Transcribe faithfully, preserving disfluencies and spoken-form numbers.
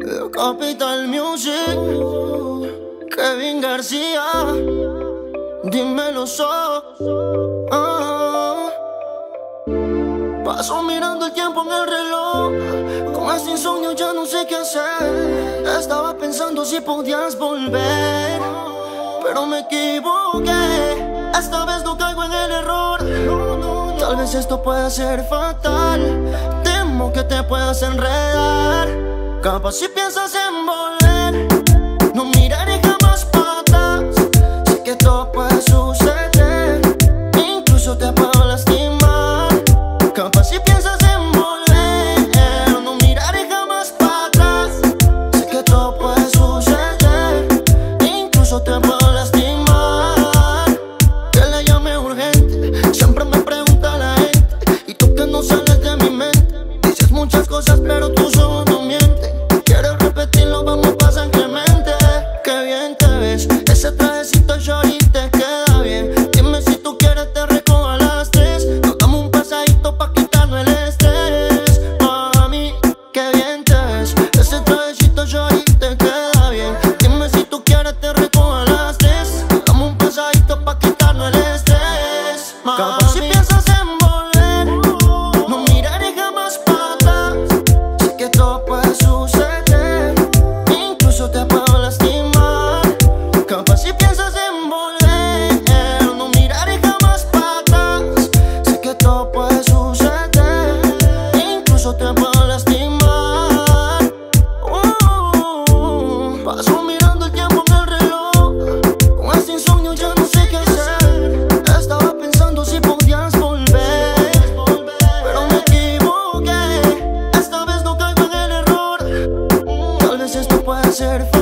Capital Music, Kevin García, dímelo so. Ah. Paso mirando el tiempo en el reloj, con este insomnio ya no sé qué hacer. Estaba pensando si podías volver, pero me equivoqué. Esta vez no caigo en el error. Tal vez esto pueda ser fatal. Temo que te puedas enredar. Capaz si piensas en volver, no miraré jamás para atrás. Sé que todo puede suceder, incluso te puedo lastimar. Capaz si piensas en volver, no miraré jamás para atrás. Sé que todo puede suceder, incluso te puedo lastimar. Que la llame urgente, siempre me pregunta la gente, y tú que no sales de mi mente. Dices muchas cosas pero tus ojos no mienten. Quieres repetirlo, vamos pa' San Clemente. Qué bien te ves, ese trajecito shorty te queda bien. Dime si tú quieres te recojo a las tres. Nos damos un pasadito pa' quitarnos el estrés. Mami, qué bien te ves, ese trajecito shorty te queda bien. Dime si tú quieres te recojo a las tres. Nos damos un pasadito pa' quitarnos el estrés. Mami, si piensas en volver, no miraré jamás para atrás. Sé que todo puede suceder, incluso te puedo lastimar. Capaz si piensas en volver, no miraré jamás para atrás. Sé que todo puede suceder, incluso te puedo lastimar. uh, Paso mirando el tiempo en el reloj, con este insomnio ya no sé qué hacer. Estaba pensando si podías volver, pero me equivoqué. Esta vez no caigo en el error. Tal vez esto puede ser